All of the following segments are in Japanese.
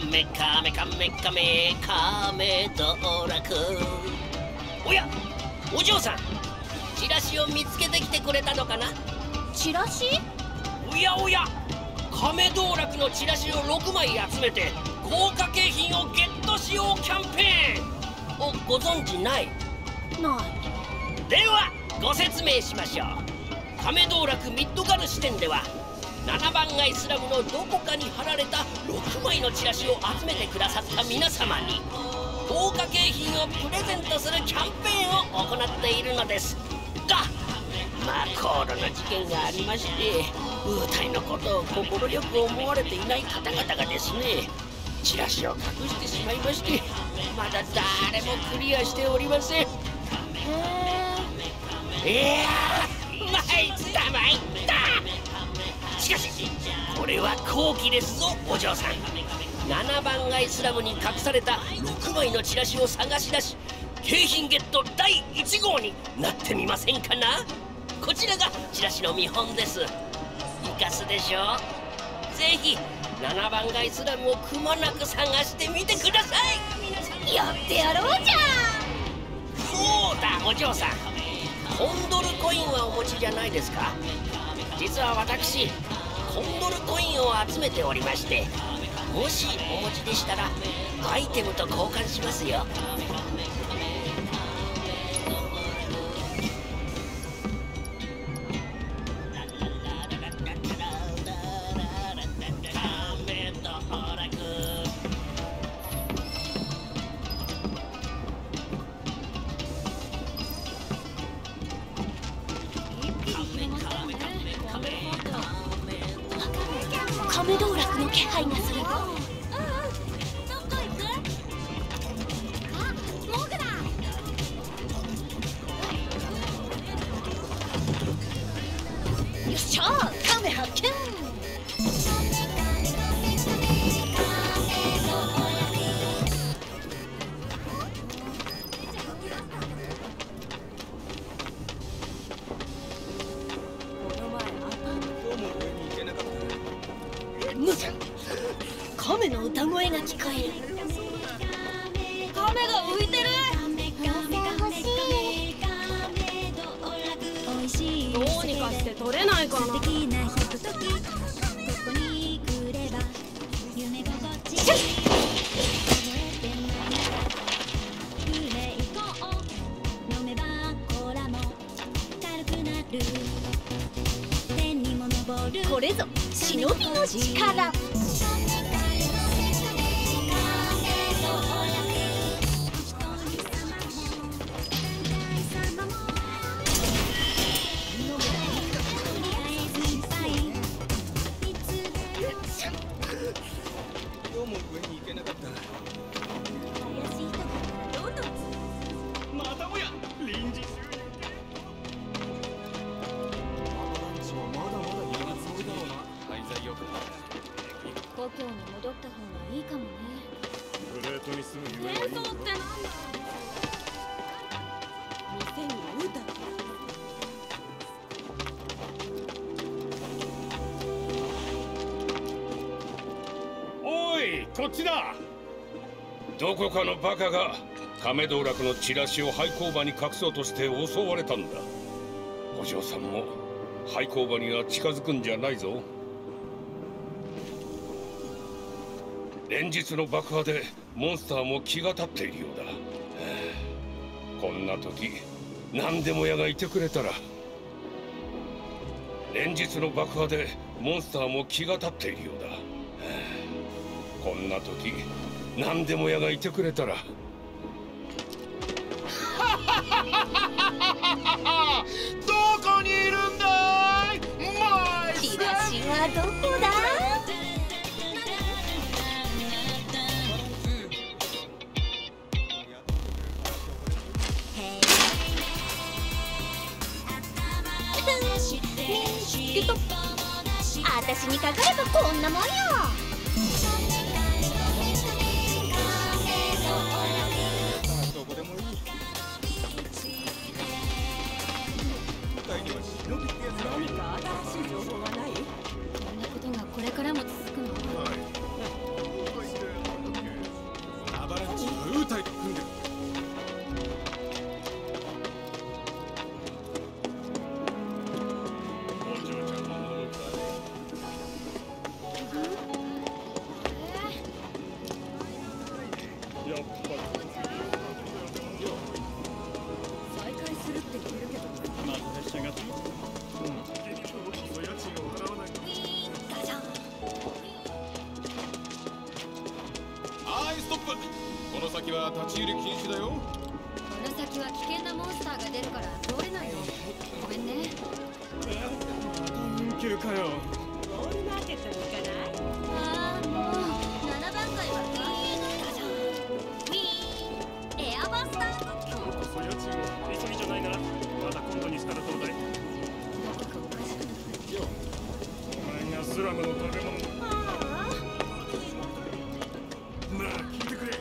メカメカメカメカメ道楽。おや、お嬢さん、チラシを見つけてきてくれたのかな。 チラシ？ おやおや、亀道楽のチラシを6枚集めて豪華景品をゲットしようキャンペーンをご存知ない？ ない。 ではご説明しましょう。亀道楽ミッドガル支店では7番街スラムのどこかに貼られた6枚のチラシを集めてくださった皆様に豪華景品をプレゼントするキャンペーンを行っているのですが、まあコールの事件がありまして、ウータイのことを快く思われていない方々がですね、チラシを隠してしまいまして、まだ誰もクリアしておりません。いやー、参った参った。しかしこれは好機ですぞお嬢さん。7番街スラムに隠された6枚のチラシを探し出し、景品ゲット第1号になってみませんかな。こちらがチラシの見本です。いかすでしょう。ぜひ7番街スラムをくまなく探してみてください。 やってやろうじゃん。 そうだお嬢さん、コンドルコインはお持ちじゃないですか。実は私コンドルコインを集めておりまして、もしお持ちでしたらアイテムと交換しますよ。 亀道楽の気配がする。よっしゃー、亀発見。亀の歌声が聞こえる。亀が浮いてる。どうにかして取れないかな。これぞ忍びの力。故郷に戻った方がいいかもね。 プレートに住む夢はいいんだろ。 ってなんだ。店にウータおい、こっちだ。どこかのバカが亀道楽のチラシを廃工場に隠そうとして襲われたんだ。お嬢さんも廃工場には近づくんじゃないぞ。連日の爆破でモンスターも気が立っているようだ。こんな時何でも屋がいてくれたら。連日の爆破でモンスターも気が立っているようだ。こんな時何でも屋がいてくれたら。 どこにいるんだい。 チラシはどこだ。私にかかればこんなもんよ。 どこでもいい。舞台には忍びってやつが多い。 何か新しい情報はない？こんなことがこれからも続くの？ はい、ストップ。この先は立ち入り禁止だよ。 この先は危険なモンスターが出るから通れないよ。ごめんね。 緊急かよ。 ボールマーケットに行かない？ああ、もう7番街はウィーンエアバスター。 今日こそ家賃を急ぎじゃないならまた今度にしたらどうだい？ なんかおかしくなった。 お前がスラムの食べ物。まあ聞いてくれ。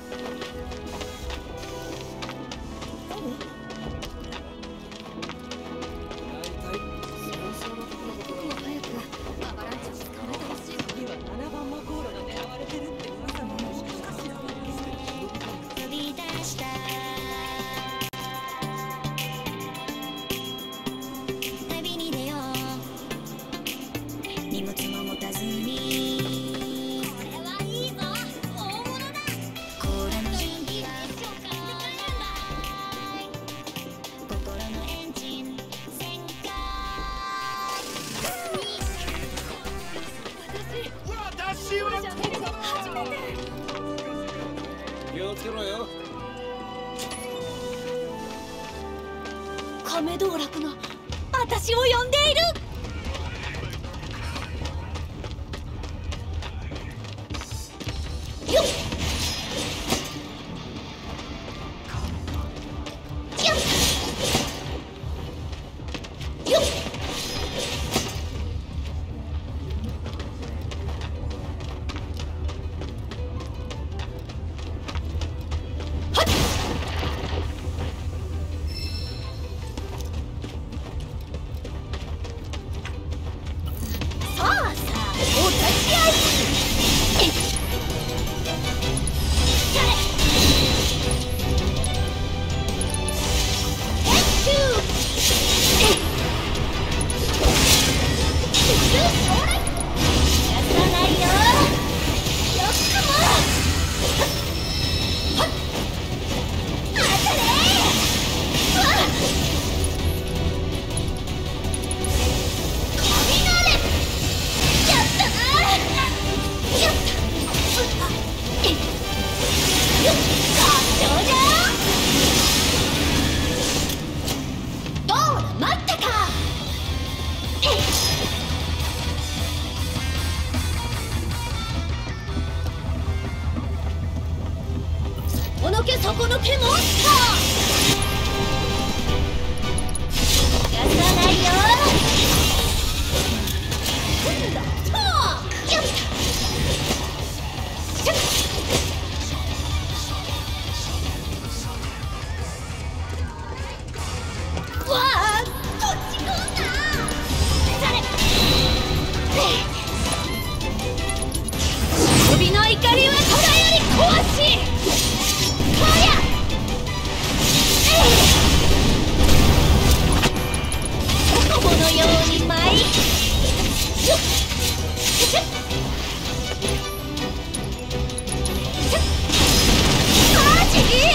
荷物も持たずにこれはいいぞ。大物だ。 これの準備は心のエンジン全開。 私は初めて。 気をつけろよ。 亀道楽が私を呼んでいる。よっよっよっ。はっ。さあさあ、お立ち会い。そこのけモンスター。やらないよ。今度はよっ。わあ、こっち来んな。それ。首の怒りは虎より壊し。このように舞いよっ。マジ？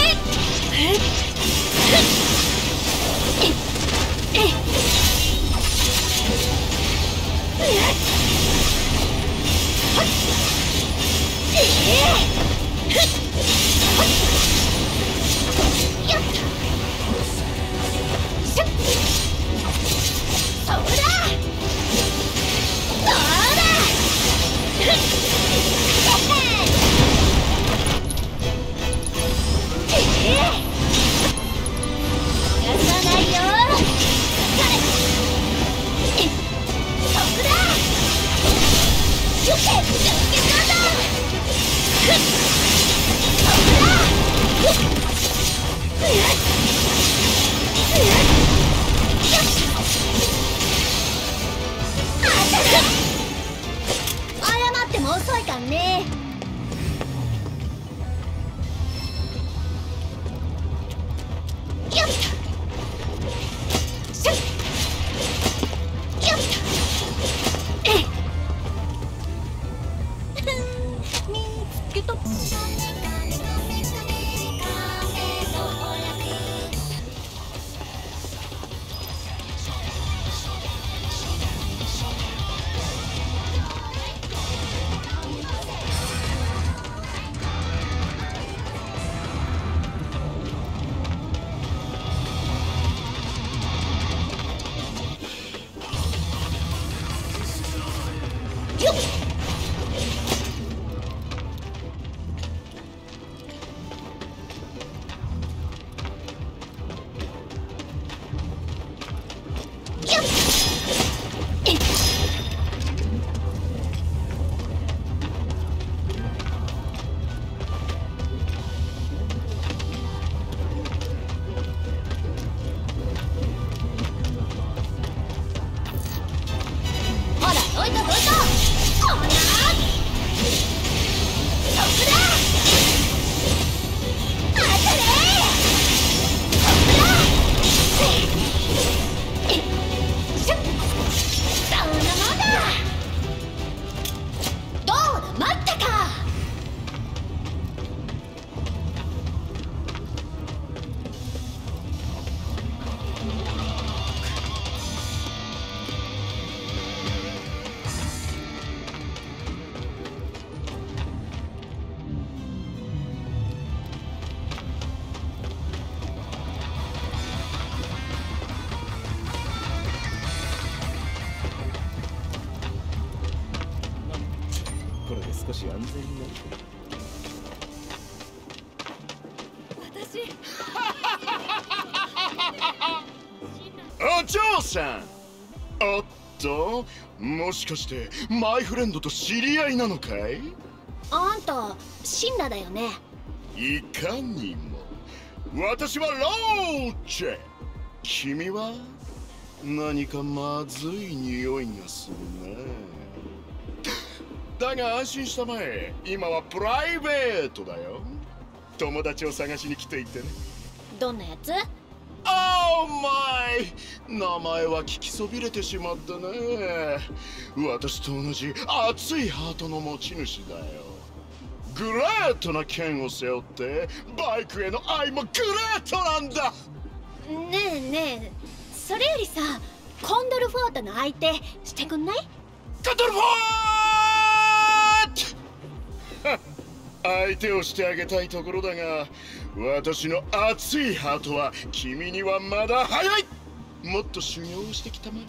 謝っても遅いかんね。よっしゃっよっ見つけた。 し安全にね。お嬢さん、おっと、もしかしてマイフレンドと知り合いなのかい？ あんたシンラだよね。 いかにも。私はローチェ。君は何かまずい匂いがするね。だが安心したまえ、今はプライベートだよ。友達を探しに来ていてね。 どんなやつ？ オーマイ、名前は聞きそびれてしまったね。私と同じ熱いハートの持ち主だよ。グレートな剣を背負ってバイクへの愛もグレートなんだ。 ねえねえ、それよりさ、コンドルフォートの相手してくんない？ カトルフォート相手をしてあげたいところだが、私の熱いハートは君にはまだ早い。もっと修行をしてきたまえ。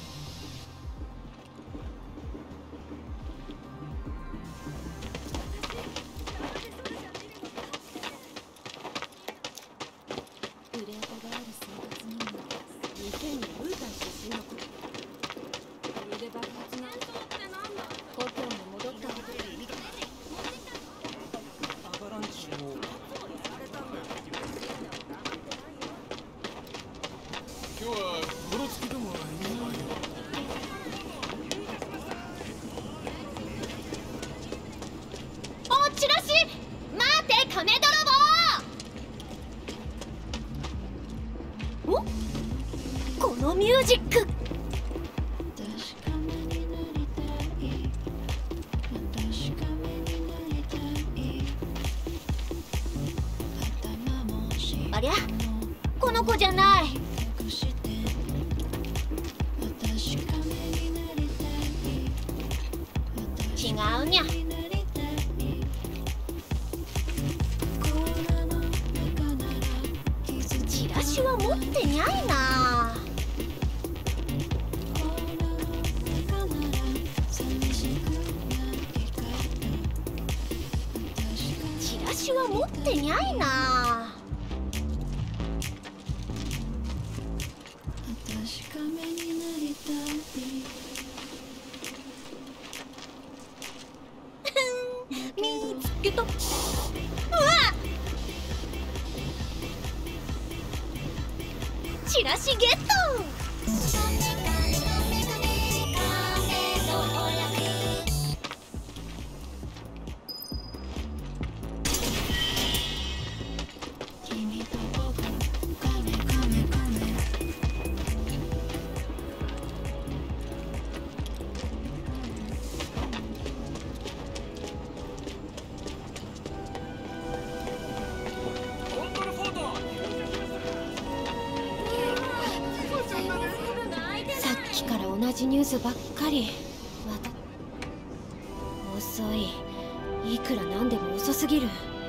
ミュージック。ありゃ、この子じゃない。違うにゃ。チラシは持ってにゃいな。チラシは持ってにゃいな。見つけた。うわっ、チラシゲット。同じニュースばっかり。遅い。いくらなんでも遅すぎる。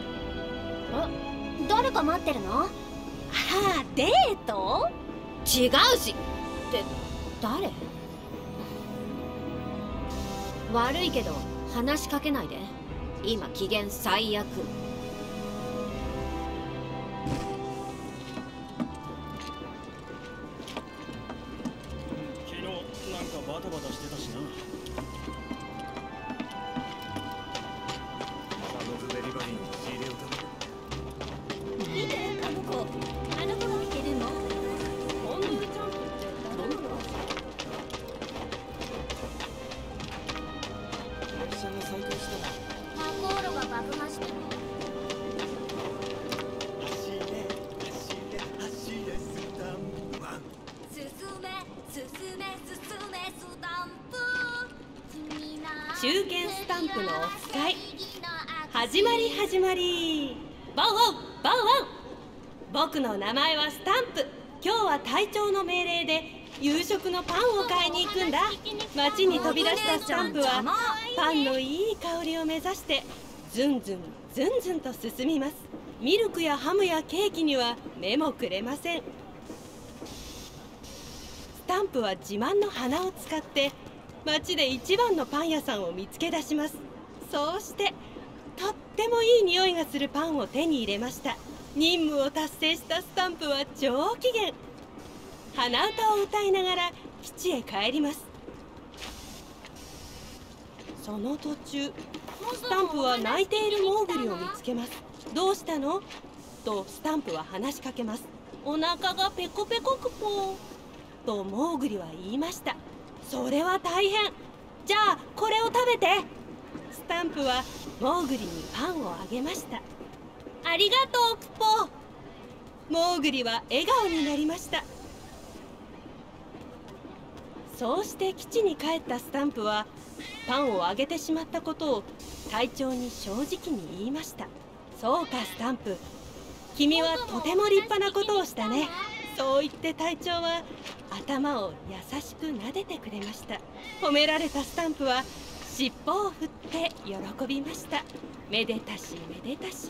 誰か待ってるの？ああ、デート？違うし。って誰？悪いけど話しかけないで。今機嫌最悪。 バタバタしてたしな。サムズデリバリーに仕入れを食べる。見て、あの子が見てるの。コンドルチャンプって何だろう。列車が再開した。 マコーロが爆破してる。 走れ走れスタンプマン。 中堅スタンプのお使い。始まり。ボウボウボウボウ。僕の名前はスタンプ。今日は隊長の命令で夕食のパンを買いに行くんだ。街に飛び出したスタンプはパンのいい香りを目指してずんずんと進みます。ミルクやハムやケーキには目もくれません。スタンプは自慢の鼻を使って街で一番のパン屋さんを見つけ出します。そうしてってもいい匂いがするパンを手に入れました。任務を達成したスタンプは上機嫌。鼻歌を歌いながら基地へ帰ります。その途中、スタンプは泣いているモーグリを見つけます。どうしたのとスタンプは話しかけます。お腹がペコペコクポとモーグリは言いました。それは大変。じゃあこれを食べて。スタンプはモーグリにパンをあげました。ありがとうクポ。モーグリは笑顔になりました。そうして基地に帰ったスタンプはパンをあげてしまったことを隊長に正直に言いました。そうかスタンプ、君はとても立派なことをしたね。そう言って隊長は頭を優しく撫でてくれました。褒められたスタンプは尻尾を振って喜びました。めでたしめでたし。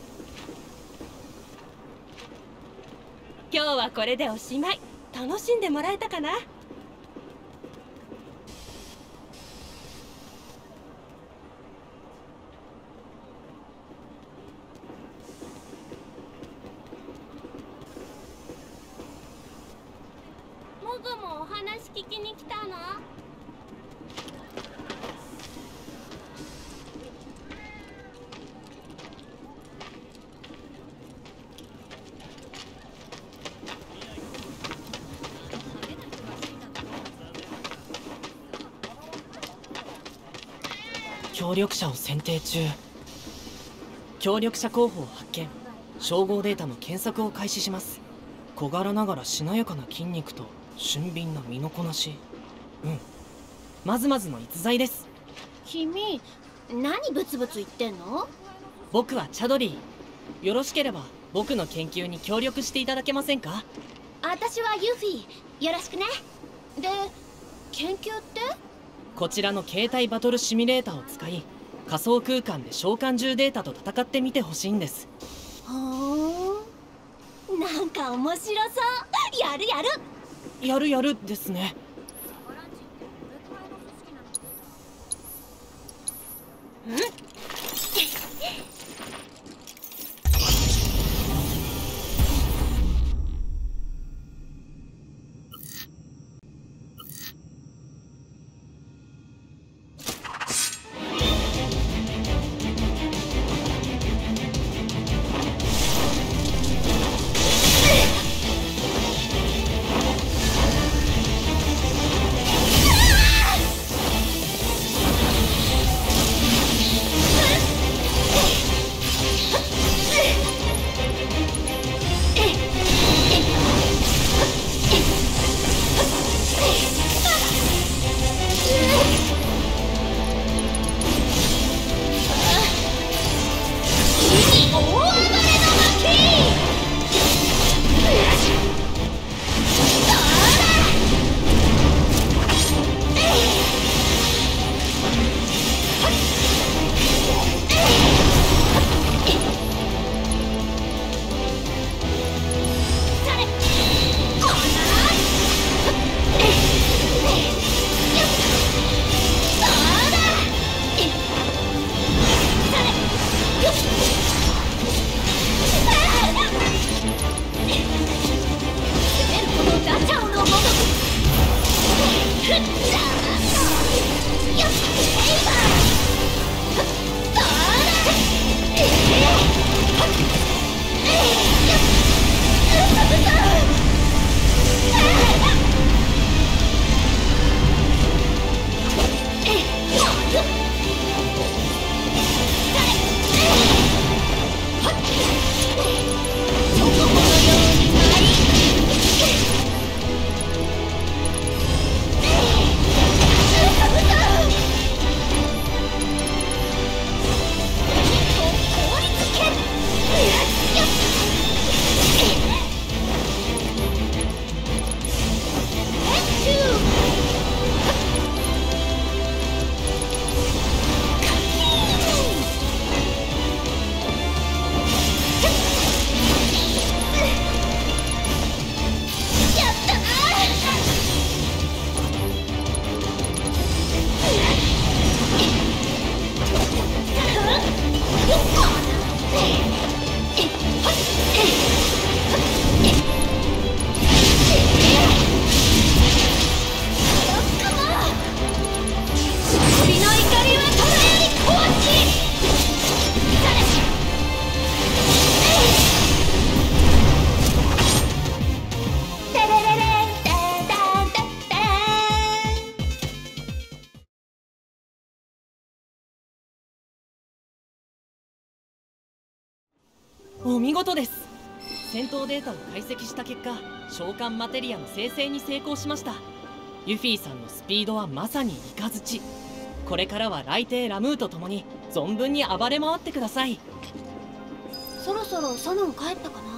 今日はこれでおしまい。楽しんでもらえたかな。 モグもお話聞きに来たの？ 協力者を選定中。協力者候補を発見。照合データの検索を開始します。小柄ながらしなやかな筋肉と俊敏な身のこなし。まずまずの逸材です。 君、何ブツブツ言ってんの？ 僕はチャドリー。よろしければ僕の研究に協力していただけませんか？ 私はユフィ、よろしくね。で、研究って？ こちらの携帯バトルシミュレーターを使い、仮想空間で召喚獣データと戦ってみてほしいんです。 ほーん、なんか面白そう。やるやる。 やるやるですね。 お見事です。戦闘データを解析した結果、召喚マテリアの生成に成功しました。ユフィさんのスピードはまさにイカズチ。これからは雷帝ラムーと共に存分に暴れ回ってください。 そろそろソノン帰ったかな。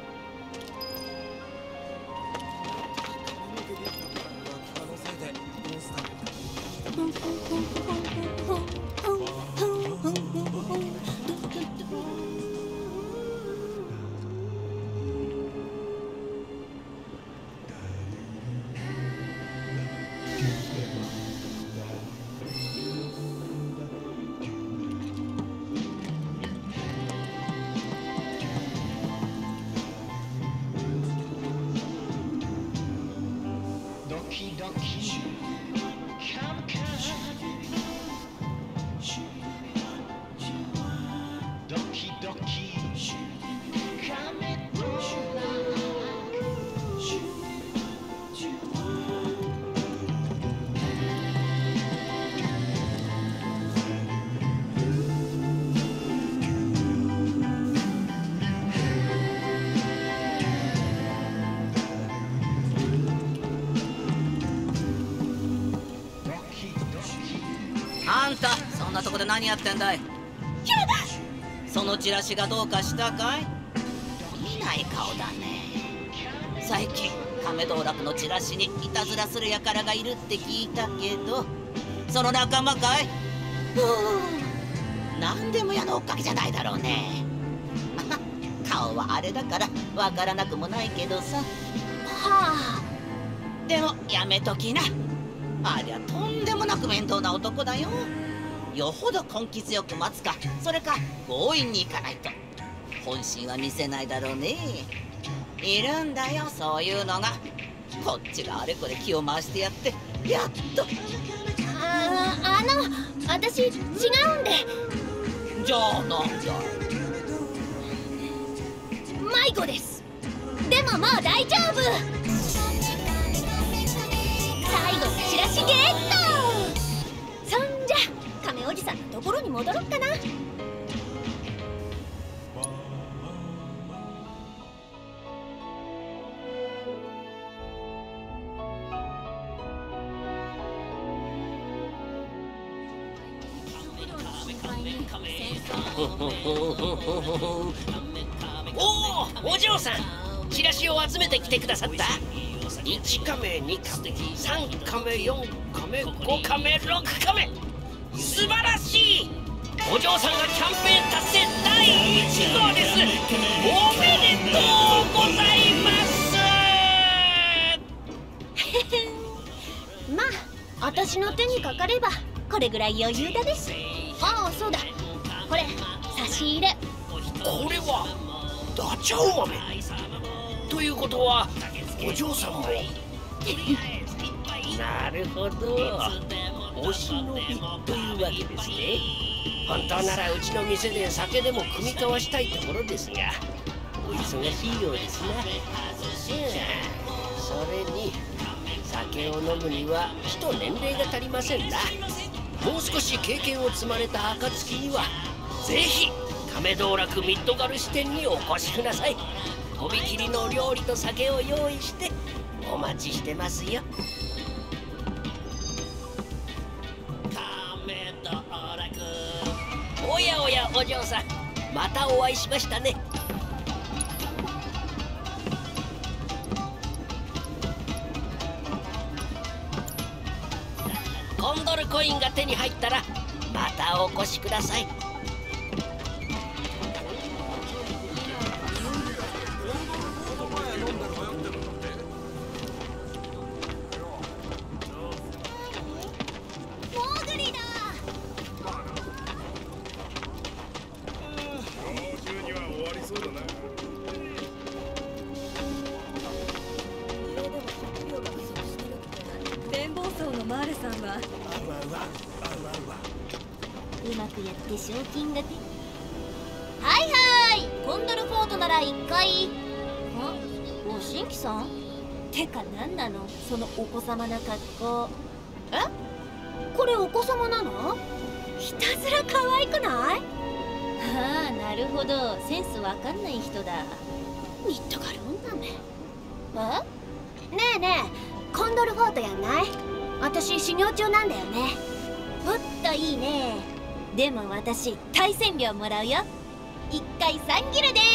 あんたそんなとこで何やってんだい。 ヒラだ。 そのチラシがどうかしたかい。見ない顔だね。最近亀道楽のチラシにいたずらする輩がいるって聞いたけど、その仲間かい。何でも屋の追っかけじゃないだろうね。顔はあれだからわからなくもないけどさ。 はあ。 でもやめときな。ありゃとんでもなく面倒な男だよ。よほど根気強く待つか、それか強引に行かないと本心は見せないだろうね。いるんだよそういうのが。こっちがあれこれ気を回してやってやっと。 私違うんで。 じゃあなんだ。 迷子です。でももう大丈夫。最後のチラシゲット。そんじゃ亀おじさんのところに戻ろっかな。 お嬢さん、チラシを集めてきてくださった。1カメ、2カメ、3カメ、4カメ、5カメ、6カメ、素晴らしい。お嬢さんがキャンペーン達成第1号です。おめでとうございます。 まあ私の手にかかればこれぐらい余裕だね。ああそうだ、これ差し入れ。 これはダチャウ豆ということはお嬢さんもなるほど、お忍びというわけですね。本当ならうちの店で酒でも酌み交わしたいところですが、お忙しいようですな。それに酒を飲むにはちと年齢が足りませんな。もう少し経験を積まれた暁にはぜひ亀道楽ミッドガル支店にお越しください。とびきりの料理と酒を用意してお待ちしてますよ。亀道楽。おやおやお嬢さん、またお会いしましたね。コンドルコインが手に入ったらまたお越しください。 うまくやって賞金がはいコンドルフォートなら1回。ご新規さんてか何なのそのお子様な格好。これお子様なの？ひたすら可愛くない？ ああ、なるほど。センスわかんない人だ。ミッドガル女め。ねえねえ、コンドルフォートやんない？私修行中なんだよね。おっといいね。でも私対戦料もらうよ。1回3ギルです。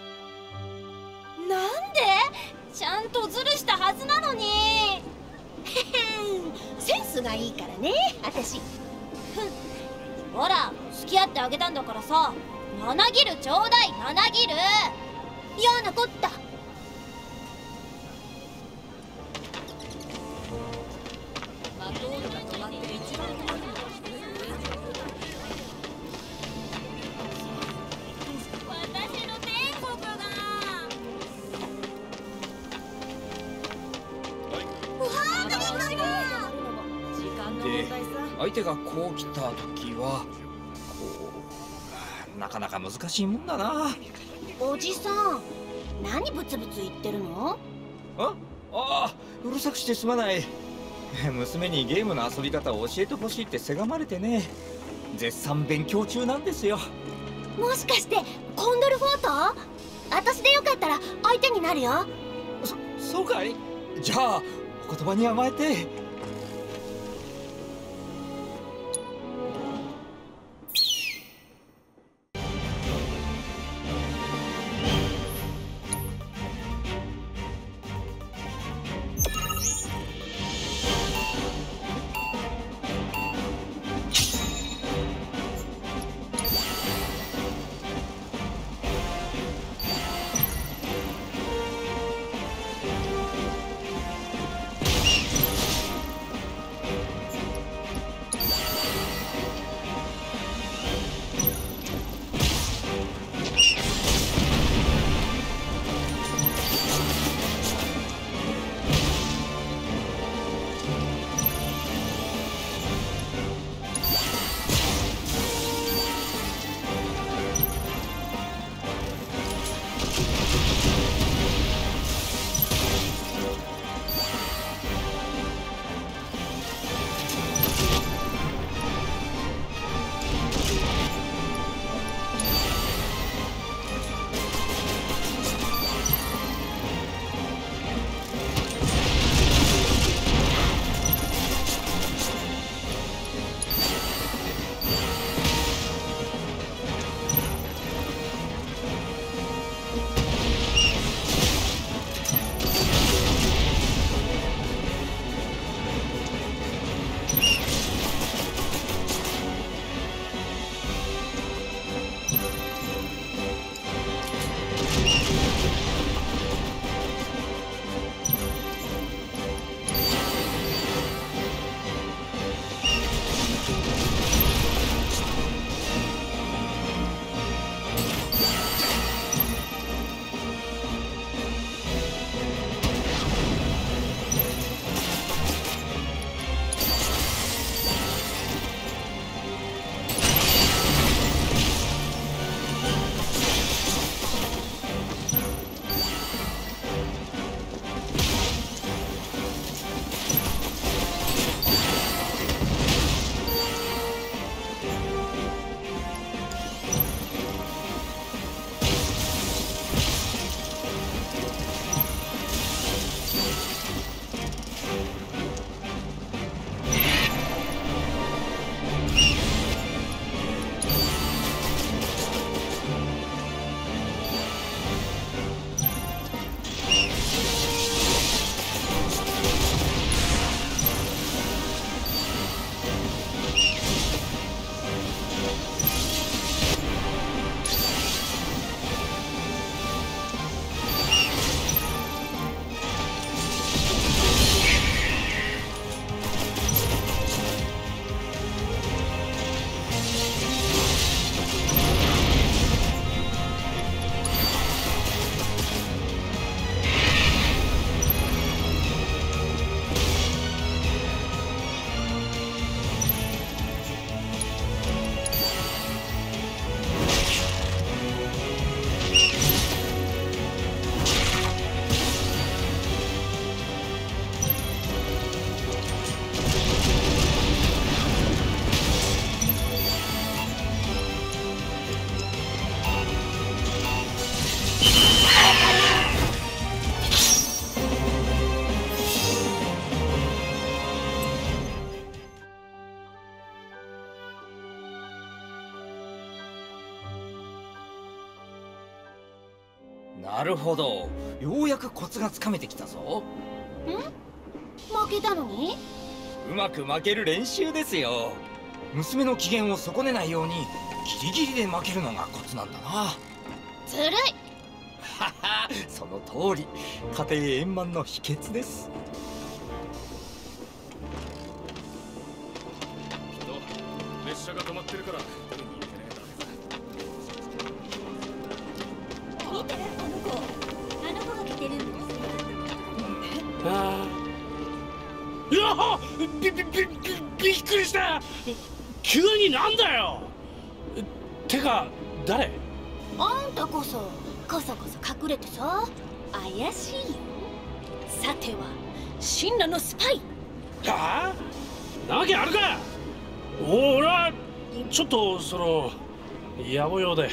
ちゃんとズルしたはずなのに。 センスがいいからね、私。ほら、付き合ってあげたんだからさ、7ギルちょうだい、7ギル。嫌なこった。 相手がこう来た時はなかなか難しいもんだな。 おじさん、何ブツブツ言ってるの？ うるさくしてすまない。娘にゲームの遊び方を教えてほしいってせがまれてね、絶賛勉強中なんですよ。 もしかしてコンドルフォート？私でよかったら相手になるよ。 そうかい？じゃあお言葉に甘えて。 なるほど、ようやくコツがつかめてきたぞ。 負けたのに？ うまく負ける練習ですよ。娘の機嫌を損ねないようにギリギリで負けるのがコツなんだな。 ずるい。 はは、その通り、家庭円満の秘訣です。 列車が止まってるから見て、あの子が来てるんです。 いや、びっくりした。急になんだよ。てか誰？ あんたこそ隠れてさ、怪しいよ。さては神羅のスパイ。 はあ？なわけあるか。俺はちょっと野暮用で。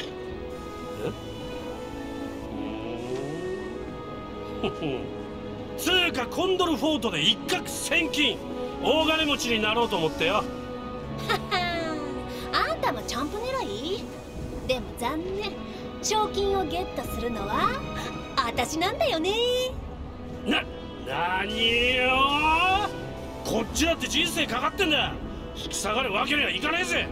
つうかコンドルフォートで一攫千金、大金持ちになろうと思ってよ。 ははあんたもチャンプ狙い？でも残念、賞金をゲットするのは私なんだよね。 なによ。こっちだって人生かかってんだ。引き下がるわけにはいかねえぜ。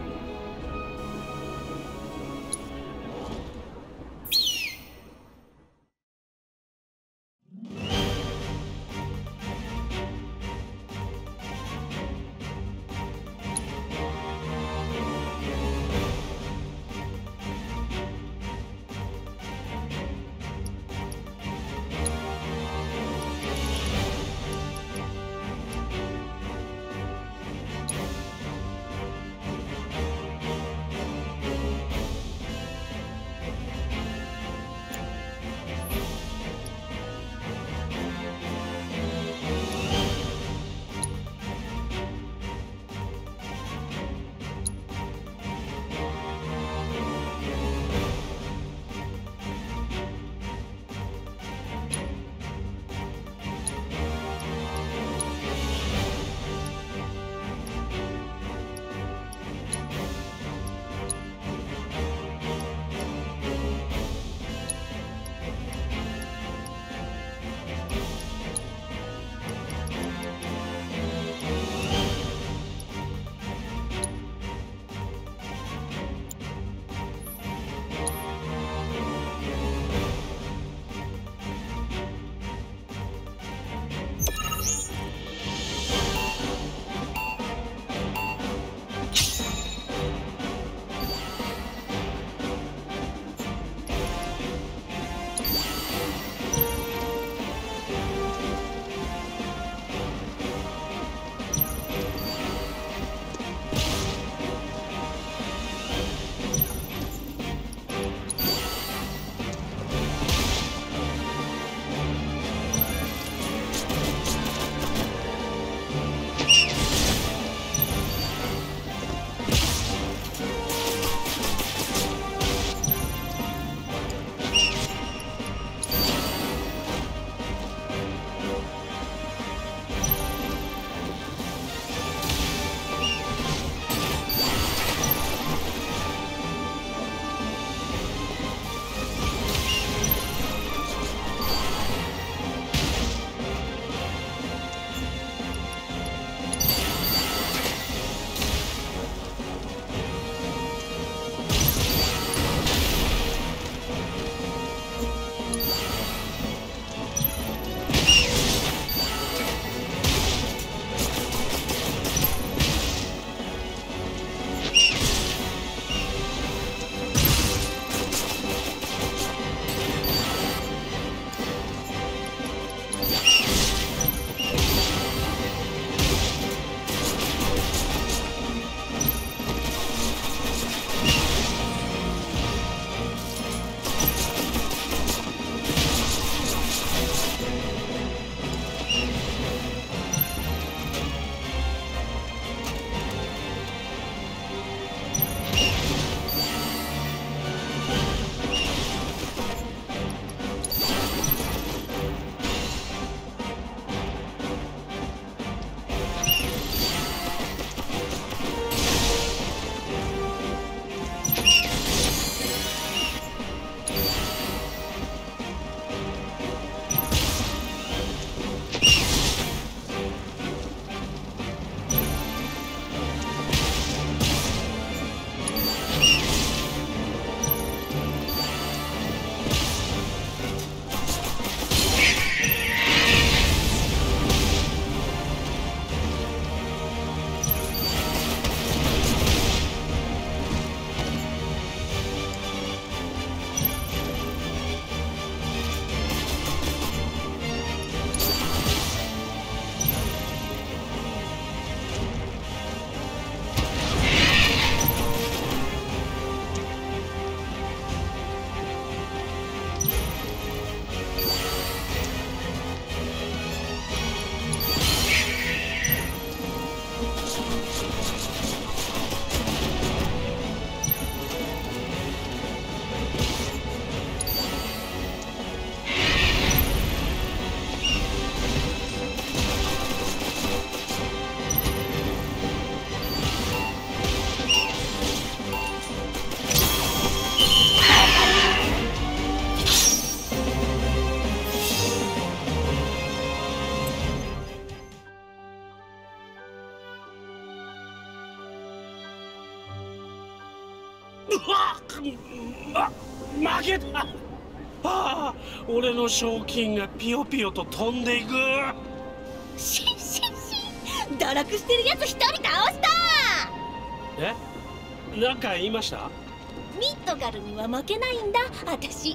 負けた。ああ、俺の賞金がピヨピヨと飛んでいく。 し堕落してるやつ一人倒した。 え、なんか言いました？ ミッドガルには負けないんだ、私。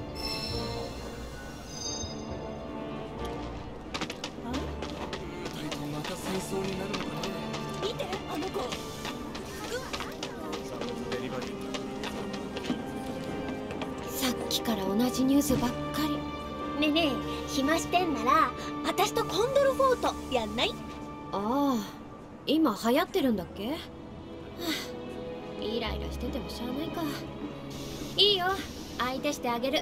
また戦争になるのかな。 見て、あの子。さっきから同じニュースばっかり。ねえねえ、暇してんなら私とコンドルフォートやんない？ ああ、今流行ってるんだっけ？はあ、イライラしててもしゃあないか。 いいよ、相手してあげる。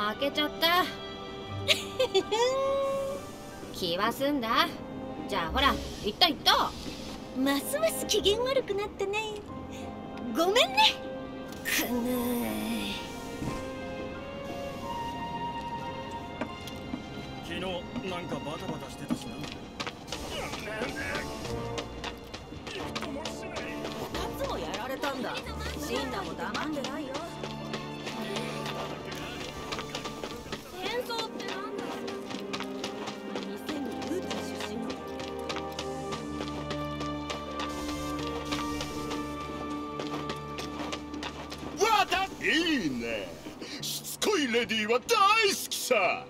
負けちゃった気は済んだ。じゃあほら行った行った。 ますます機嫌悪くなったね。ごめんね。くぬ昨日なんかバタバタしてたしな。 2つもやられたんだ。シンナも黙ってないよ。 変装ってなんだ。店にルーティ出身の。 いいね。しつこいレディーは大好きさ。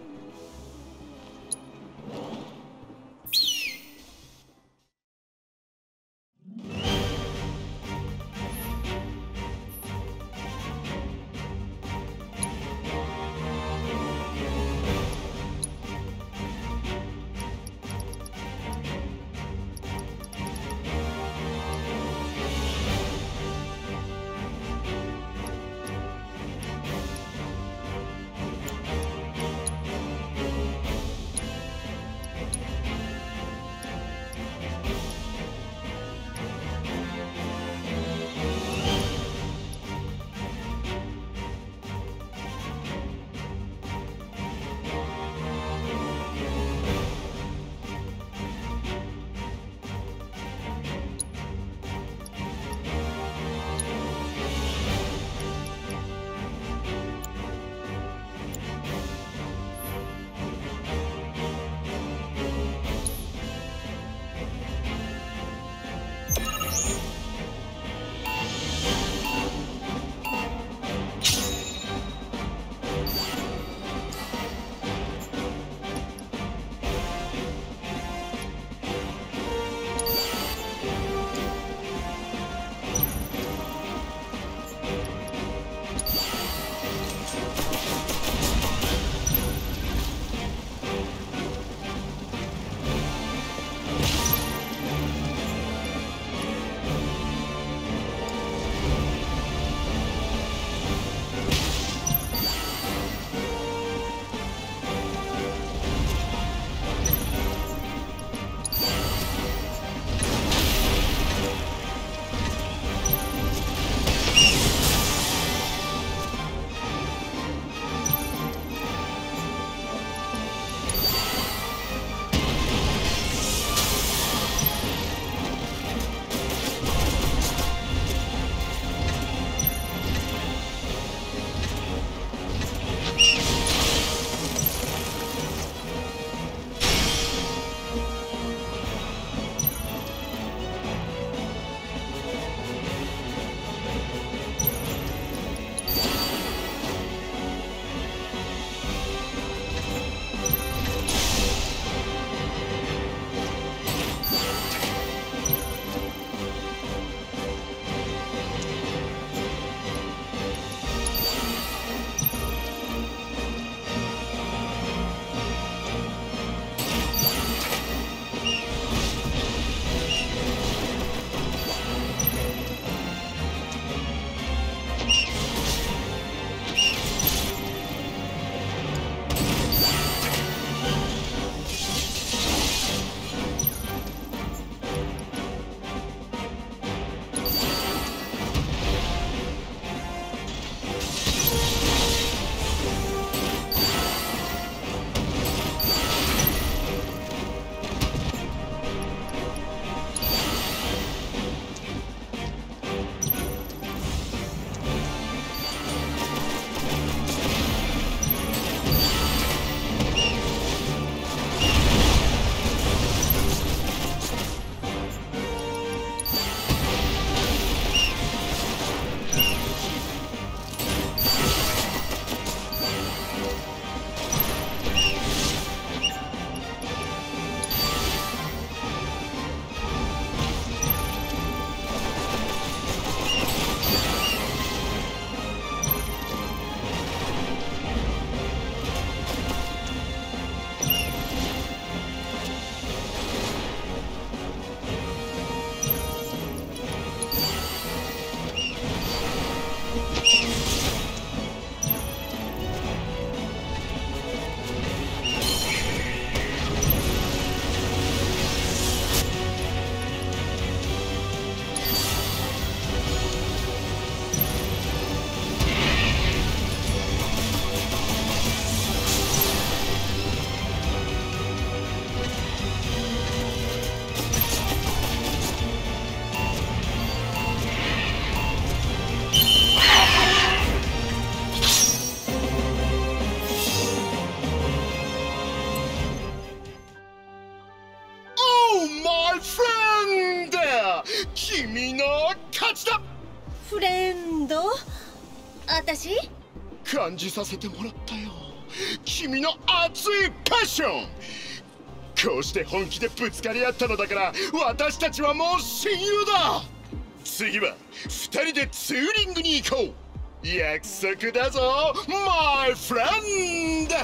フレンド私感じさせてもらったよ、君の熱いパッション。こうして本気でぶつかり合ったのだから、私たちはもう親友だ。次は2人でツーリングに行こう。約束だぞ、マイフレンド。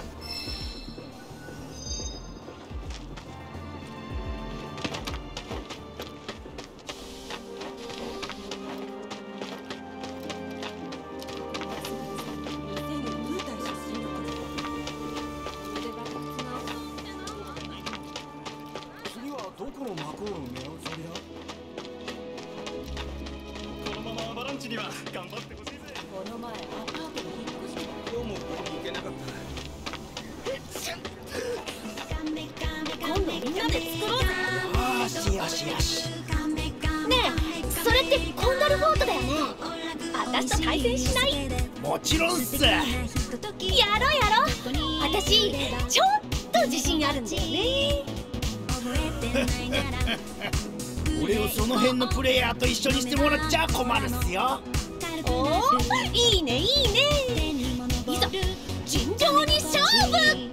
次はどこの魔コールを狙うつもりだ？このままアバランチには頑張ってほしいぜ。 この前アパートに引っ越して今日もここに行けなかった。 今度みんなで作ろうぜ。 よしよし。 ねえ、それってコンドルフォートだよね。私と対戦しない？ もちろんっす。 やろうやろう。私ちょっと自信あるんだよね。 俺をその辺のプレイヤーと一緒にしてもらっちゃ困るっすよ。 おお、いいねいいね。いざ尋常に勝負。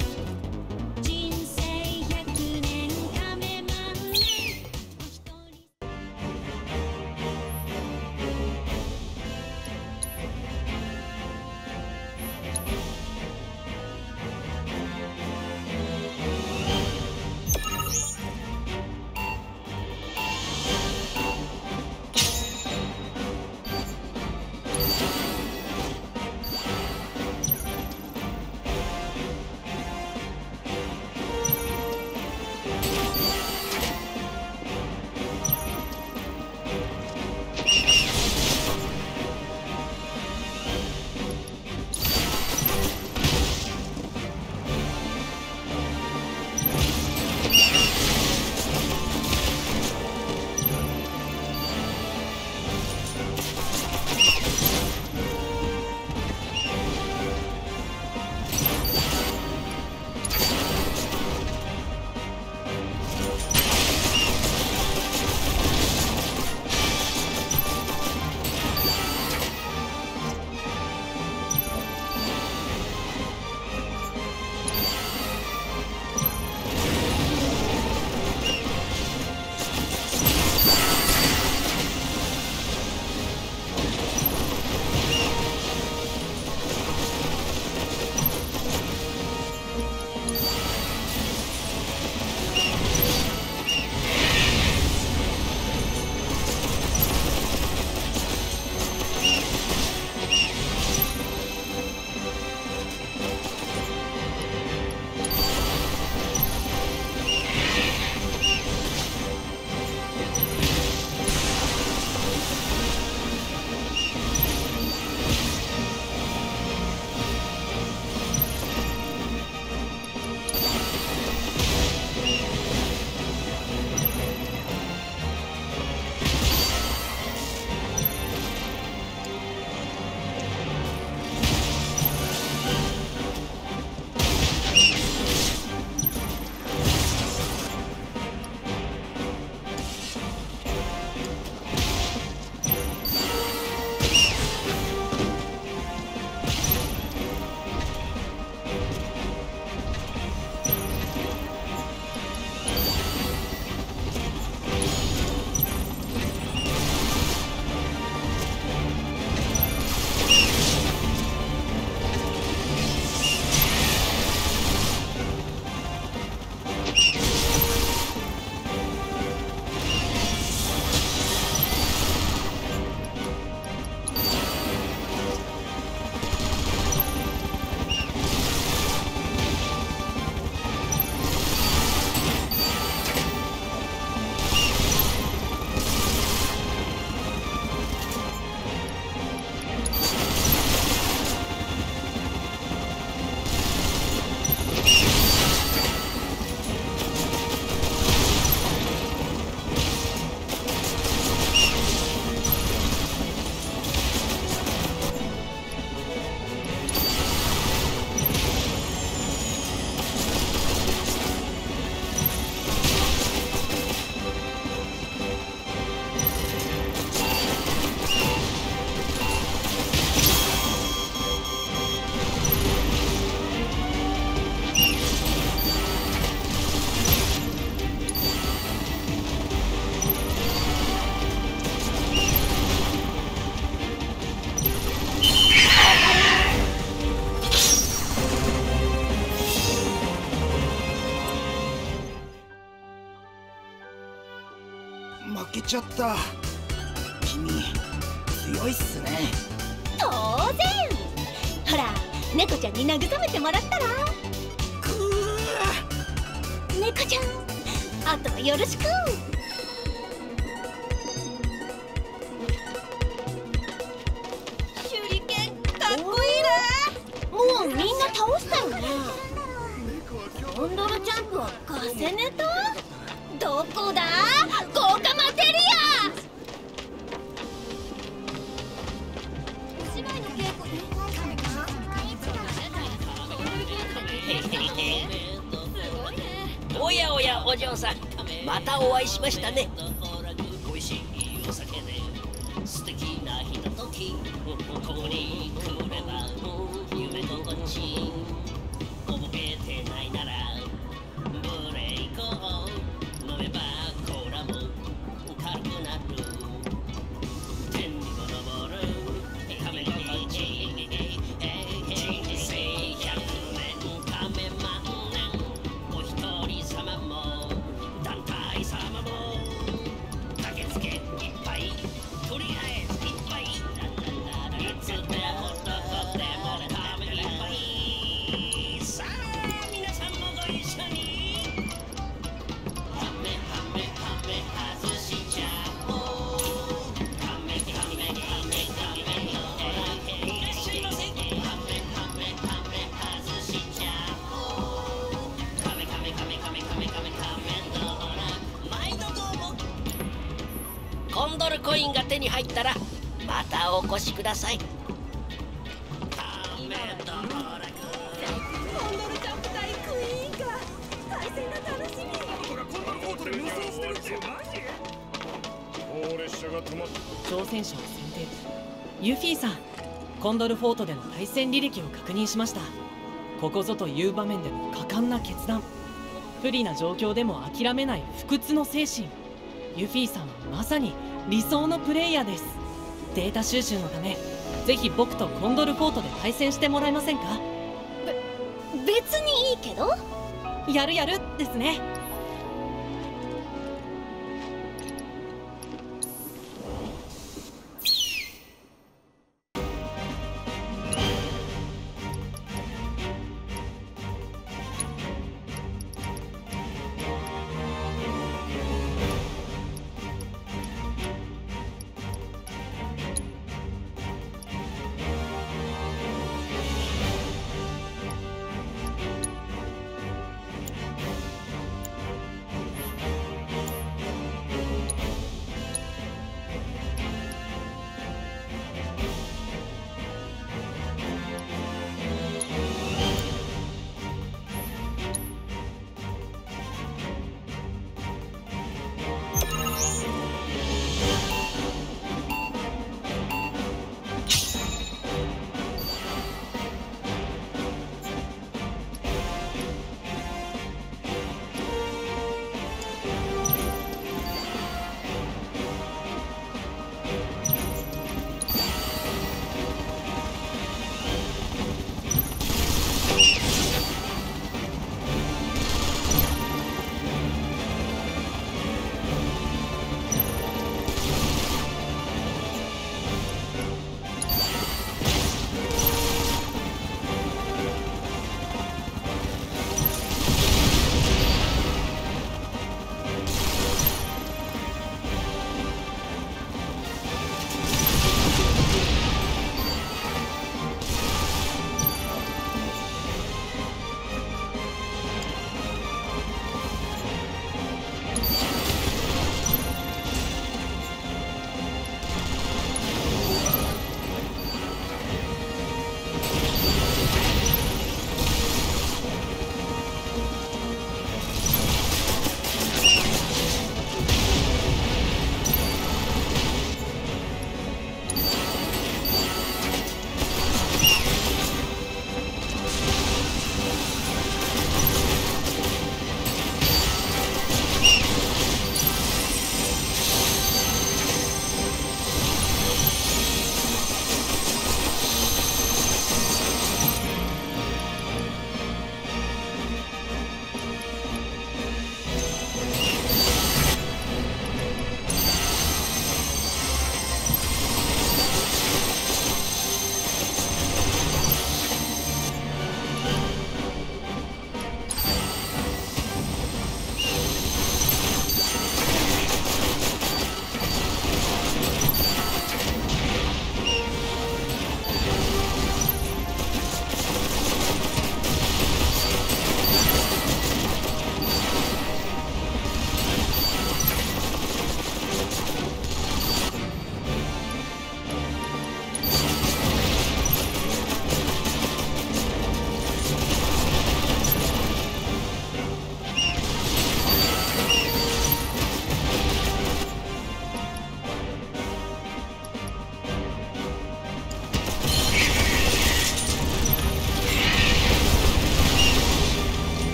ちゃった。君強いっすね。 当然。ほら猫ちゃんに慰めてもらったら。猫ちゃんあとはよろしく。手裏剣かっこいいな。もうみんな倒したよね。コンドルジャンプはガセネタ？どこだ？豪華マテリア。おやおやお嬢さん、またお会いしましたね。美味しいお酒で素敵なひととき、ここに来れば夢心地。覚えてないならブレイクを飲めばコーラも軽くなる。天にも昇る亀の道、人生100年亀万年、お一人様も団体様も駆けつけいっぱい、とりあえずいっぱい、いつでもどこでも亀いっぱい。さあ皆さんもご一緒に。ハメハメハメ外しちゃおう。ハメハメハメハメいらっしゃいませ。ハメハメハメ外しちゃおう。カメカメカメカメカメカメカメドラ毎度どうも。コンドルコインが手に入ったらまたお越しください。カメドラコンドルジャンプ対クイーンか。対戦が楽しみ。 挑戦者を選定。ユフィさん、コンドルフォートでの対戦履歴を確認しました。ここぞという場面での果敢な決断、不利な状況でも諦めない不屈の精神。ユフィさんはまさに理想のプレイヤーです。データ収集のためぜひ僕とコンドルフォートで対戦してもらえませんか？ 別にいいけど。 やるやるですね。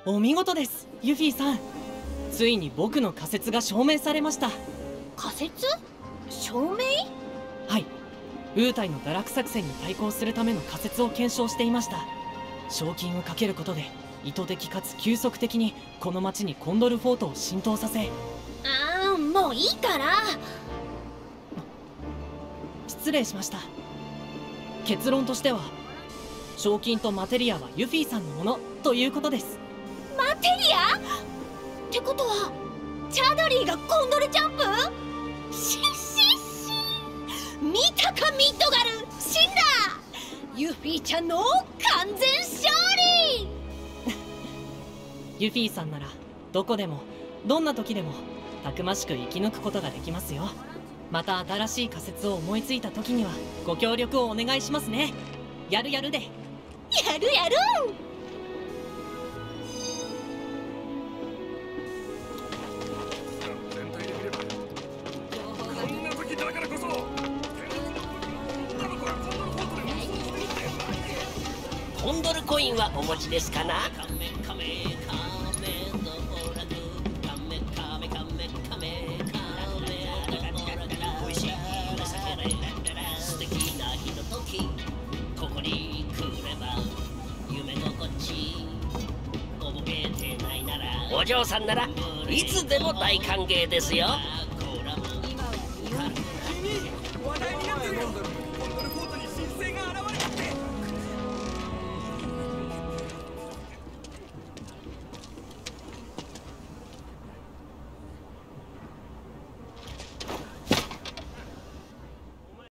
お見事です、ユフィさん。ついに僕の仮説が証明されました。 仮説？証明？ はい、ウータイの堕落作戦に対抗するための仮説を検証していました。賞金をかけることで意図的かつ急速的にこの町にコンドルフォートを浸透させ。 もういいから。 失礼しました。結論としては賞金とマテリアはユフィさんのものということです。 マテリア？ってことはチャドリーがコンドルジャンプ？見たかミッドガル、死んだ。ユフィちゃんの完全勝利。 ユフィさんならどこでもどんな時でもたくましく生き抜くことができますよ。また新しい仮説を思いついた時にはご協力をお願いしますね。やるで。 やる。 コンドルコインはお持ちですかな？素敵なひととき、ここに来れば夢心地、おぼけてないならお嬢さんならいつでも大歓迎ですよ。